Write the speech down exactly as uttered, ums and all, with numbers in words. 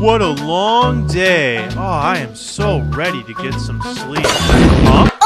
what a long day. Oh, I am so ready to get some sleep. Huh?